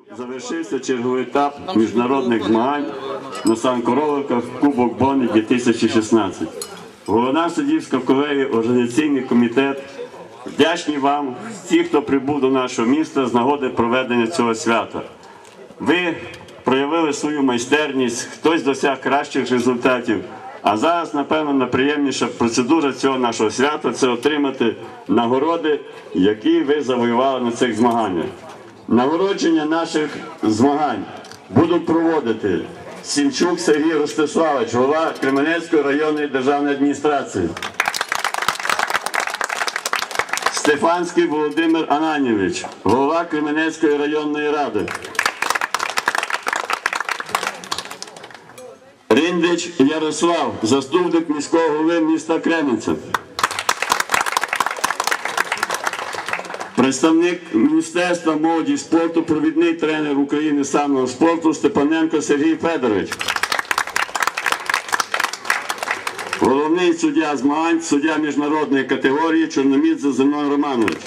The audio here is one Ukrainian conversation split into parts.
Завершився черговий етап міжнародних змагань на санкоровиках Кубок Бони 2016. Головна суддівська колегія, організаційний комітет вдячні вам, всі, хто прибув до нашого міста з нагоди проведення цього свята. Ви проявили свою майстерність, хтось досяг кращих результатів, а зараз, напевно, найприємніша процедура цього нашого свята – це отримати нагороди, які ви завоювали на цих змаганнях. Нагородження наших змагань будуть проводити Сімчук Сергій Ростиславович, голова Кременецької районної державної адміністрації, Стефанський Володимир Ананівич, голова Кременецької районної ради, Риндич Ярослав, заступник міського голови міста Кременця, представник Міністерства молоді і спорту, провідний тренер України самого спорту Степаненко Сергій Федорович, головний суддя змагань, суддя міжнародної категорії Чорномідзе Зенон Романович.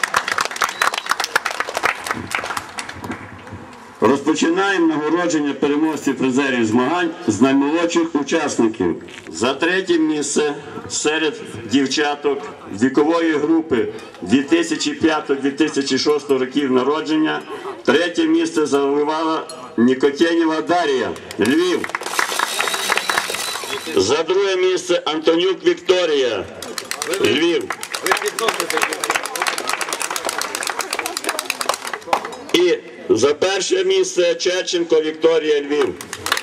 Розпочинаємо нагородження переможців призерів змагань з наймолодших учасників. За третє місце серед дівчаток вікової групи 2005-2006 років народження третє місце завоювала Нікотєнєва Дар'я, Львів. За друге місце Антонюк Вікторія, Львів. І за перше місце Черченко Вікторія, Львів.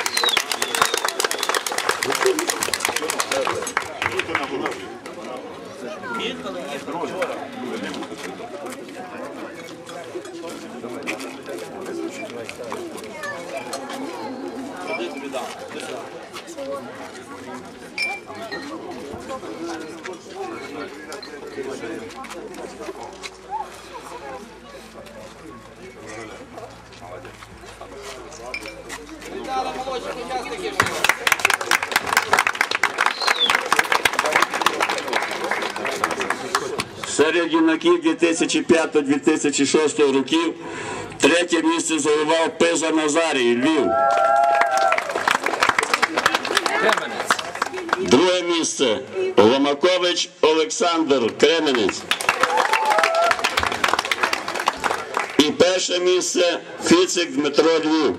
Серед юнаків 2005-2006 років третє місце завоював Пиза Назарій, Львів. Друге місце Ломакович Олександр, Кременець. І перше місце Фіцик Дмитро, Львів.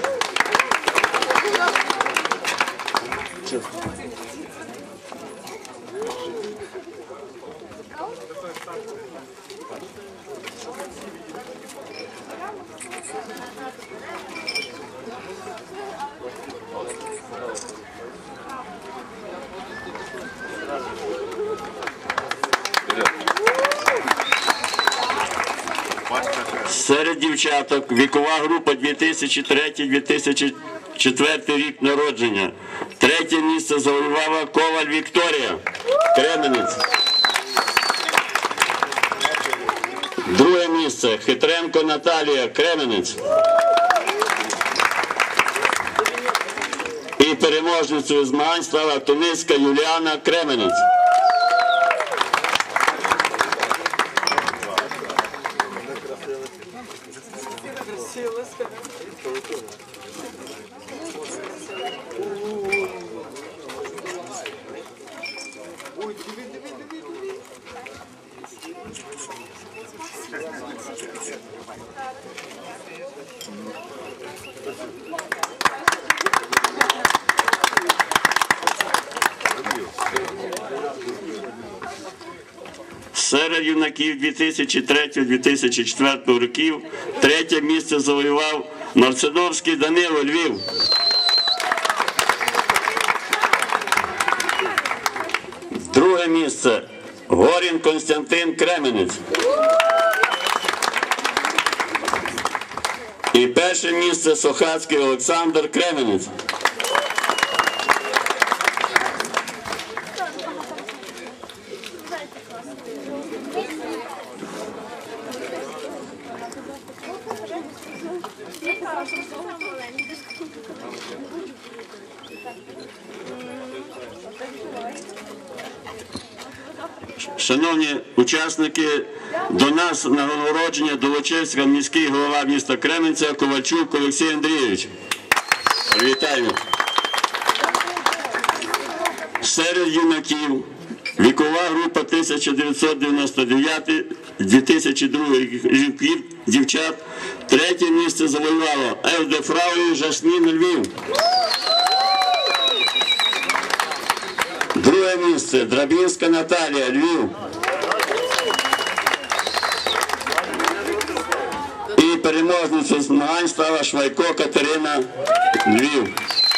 Серед дівчаток вікова група 2003-2004 рік народження. Третє місце завоювала Коваль Вікторія, Кременець. Друге місце Хитренко Наталія, Кременець. І переможницею змагань стала Туницька Юліана, Кременець. Серед юнаків 2003-2004 років третє місце завоював Марциновський Данило, Львів. Друге місце Горін Константин, Кременець. І перше місце Сохацький Олександр, Кременець. Шановні учасники до нас на нагородження долучився міський голова міста Кременця Ковальчук Олексій Андрійович. Вітаємо. Серед юнаків вікова група 1999-2002 дівчат. Третє місце завоювало Елдефрау Жасмін Львів. Друге місце Драбінська Наталія Львів. І переможницею змагань стала Швайко Катерина Львів.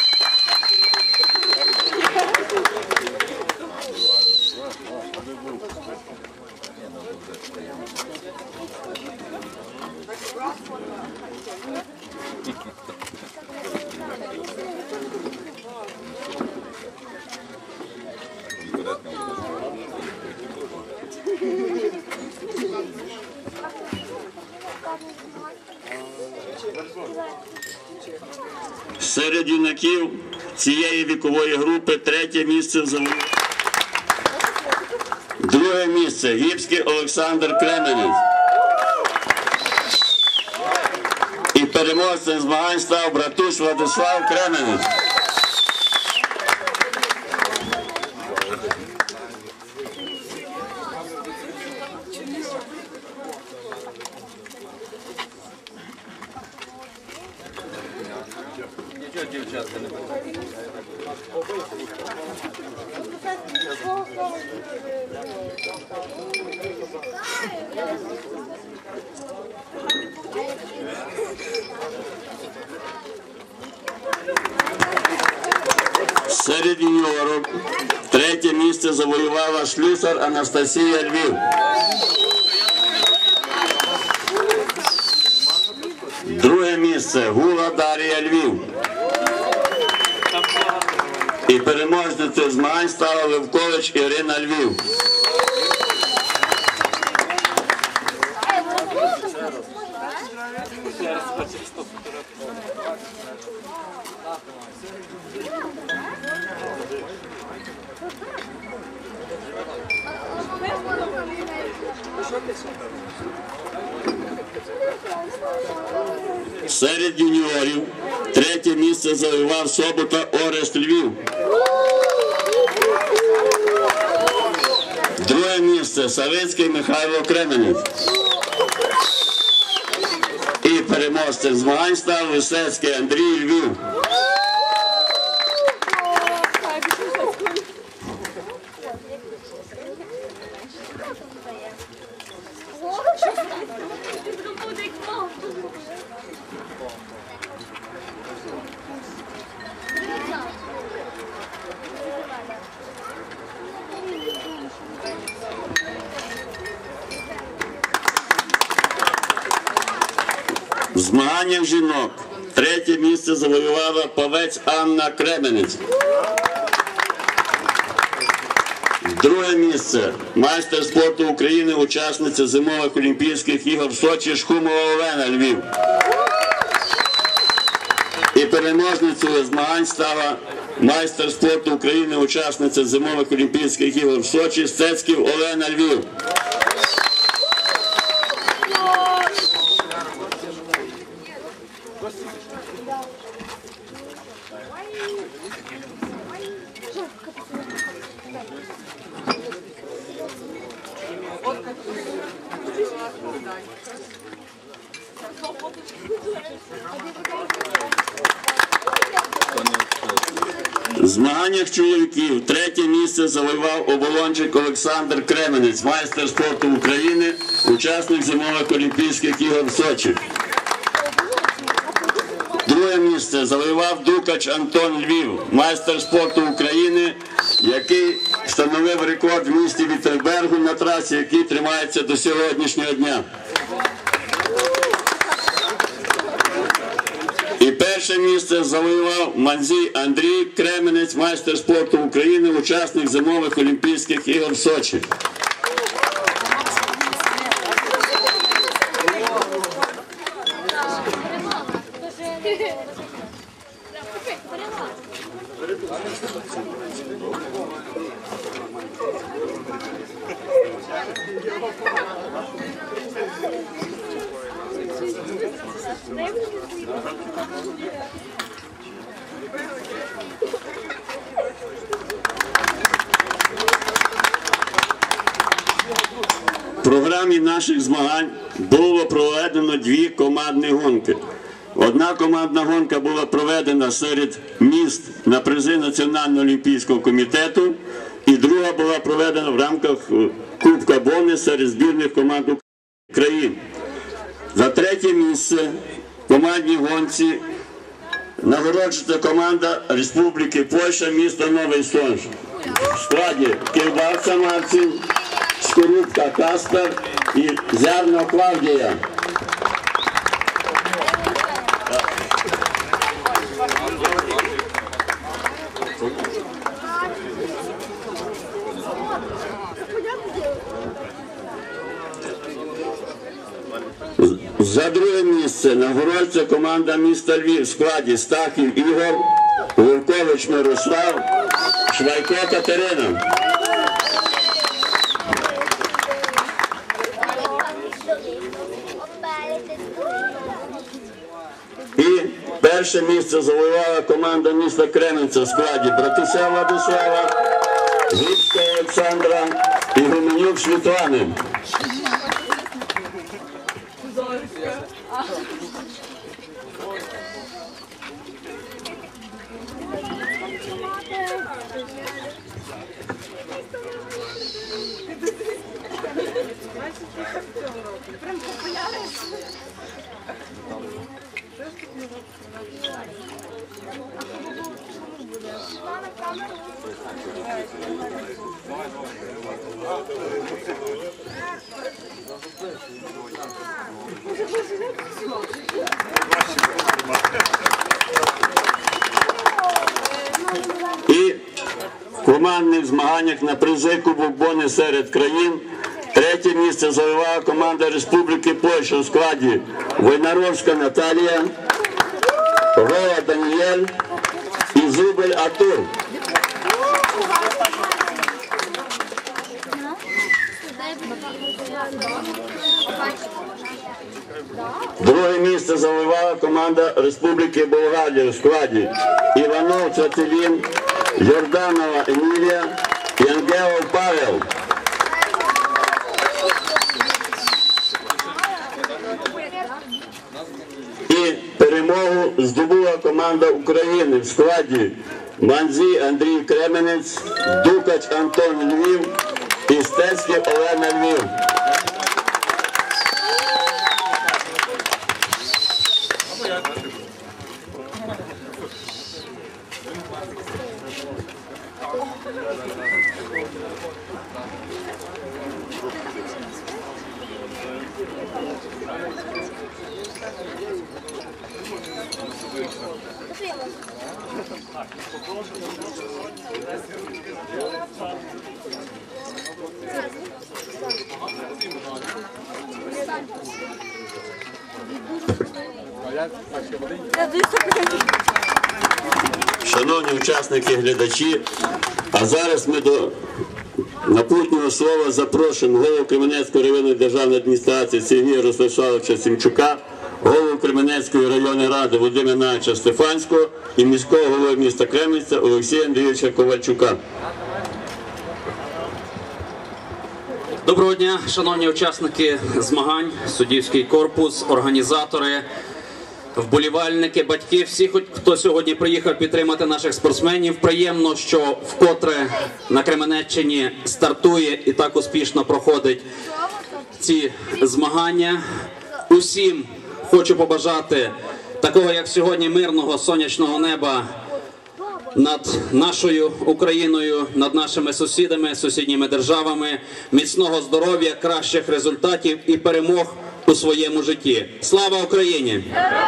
Серед юнаків цієї вікової групи третє місце завоював. Друге місце Гібський Олександр Кременець. І переможцем змагань став Братуш Владислав Кременець. Серед юніорок третє місце завоювала Шлюсар Анастасія Львів. Друге місце Гула Дарія Львів. І переможницею змагань стала Левкович Ірина Львів. Серед юніорів третє місце завоював Собота Орест Львів. Друге місце Савицький Михайло Кременець. І переможцем змагань став Висецький Андрій Львів. В змаганнях жінок третє місце завоювала Павець Анна Кременець. Друге місце майстер спорту України, учасниця зимових Олімпійських ігор в Сочі Шхумова Олена Львів. І переможницею змагань стала майстер спорту України, учасниця зимових Олімпійських ігор в Сочі Стецьків Олена Львів. В змаганнях чоловіків третє місце завоював Оболончик Олександр Кременець, майстер спорту України, учасник зимових Олімпійських ігор в Сочі. Друге місце завоював Дукач Антон Львів, майстер спорту України, який встановив рекорд в місті Вітербергу на трасі, який тримається до сьогоднішнього дня. І перше місце завоював Манзій Андрій Кременець, майстер спорту України, учасник зимових Олімпійських ігор в Сочі. В програмі наших змагань було проведено дві командні гонки. Одна командна гонка була проведена серед міст на призи Національного олімпійського комітету, і друга була проведена в рамках Кубка Бони серед збірних команд України. За третє місце в командній гонці нагороджується команда Республіки Польща, місто Новий Сонж. В складі Кивбавця Марцин, Скорубка Каспер і Зярно Клавдія. За друге місце нагороджується команда міста Львів в складі Стахів Ігор, Вовкович Мирослав, Швайко Катерина. І перше місце завоювала команда міста Кременця в складі Братуся Владислава, Грибська Олександра і Гуменюк Світлани. І в командних змаганнях на призи Кубок Бони серед країн третє місце завоювала команда Республіки Польща у складі Войнаровська Наталія, Гола Даніель і Зубель Артур. Друге місце завоювала команда Республіки Болгарія у складі Іванов Цвятилін, Йорданова Емілія і Ангелов Павел. І перемогу здобула команда України в складі Манзій Андрій Кременець, Дукач Антон Львів і Стецький Олена Львів. Шановні учасники, глядачі, а зараз ми до напутнього слова запрошуємо голову Кременецької районної державної адміністрації Сергія Ростиславовича Сімчука, голову Кременецької районної ради Володимира Івановича Стефанського і міського голови міста Кременця Олексія Андрійовича Ковальчука. Доброго дня, шановні учасники змагань, суддівський корпус, організатори, вболівальники, батьки, всі, хто сьогодні приїхав підтримати наших спортсменів. Приємно, що вкотре на Кременеччині стартує і так успішно проходить ці змагання. Усім хочу побажати такого, як сьогодні, мирного сонячного неба над нашою Україною, над нашими сусідами, сусідніми державами, міцного здоров'я, кращих результатів і перемог у своєму житті. Слава Україні!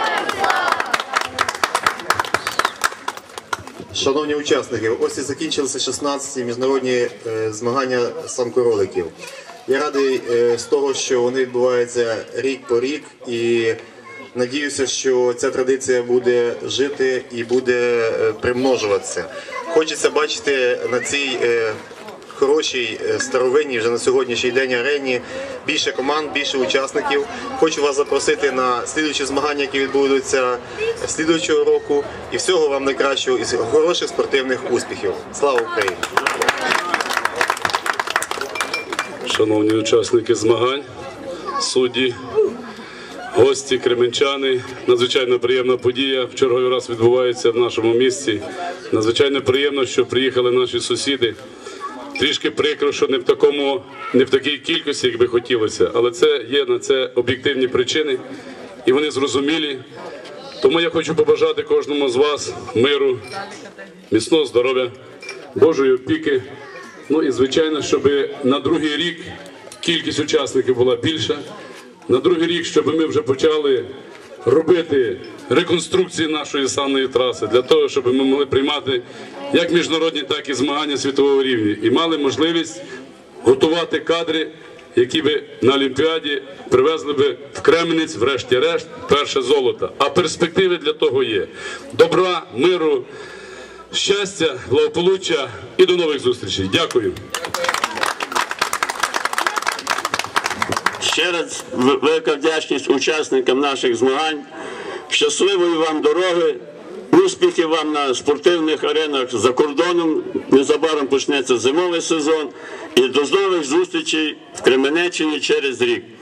Шановні учасники, ось і закінчилися 16-ті міжнародні змагання самкороликів. Я радий з того, що вони відбуваються рік по рік, і надіюся, що ця традиція буде жити і буде примножуватися. Хочеться бачити на цій хорошій, старовинній вже на сьогоднішній день арені. Більше команд, більше учасників. Хочу вас запросити на слідуючі змагання, які відбудуться слідуючого року. І всього вам найкращого і хороших спортивних успіхів. Слава Україні! Шановні учасники змагань, судді, гості, кременчани, надзвичайно приємна подія. В черговий раз відбувається в нашому місті. Надзвичайно приємно, що приїхали наші сусіди. Трішки прикро, що не в такій кількості, як би хотілося, але це є на це об'єктивні причини, і вони зрозумілі. Тому я хочу побажати кожному з вас миру, міцного здоров'я, Божої опіки. Ну і, звичайно, щоб на другий рік кількість учасників була більша. На другий рік, щоб ми вже почали робити реконструкції нашої санної траси, для того, щоб ми могли приймати як міжнародні, так і змагання світового рівня. І мали можливість готувати кадри, які би на Олімпіаді привезли би в Кременець, врешті-решт, перше золото. А перспективи для того є. Добра, миру, щастя, благополуччя і до нових зустрічей. Дякую. Ще раз велика вдячність учасникам наших змагань. Щасливої вам дороги, успіхів вам на спортивних аренах за кордоном. Незабаром почнеться зимовий сезон. І до нових зустрічей в Кременеччині через рік.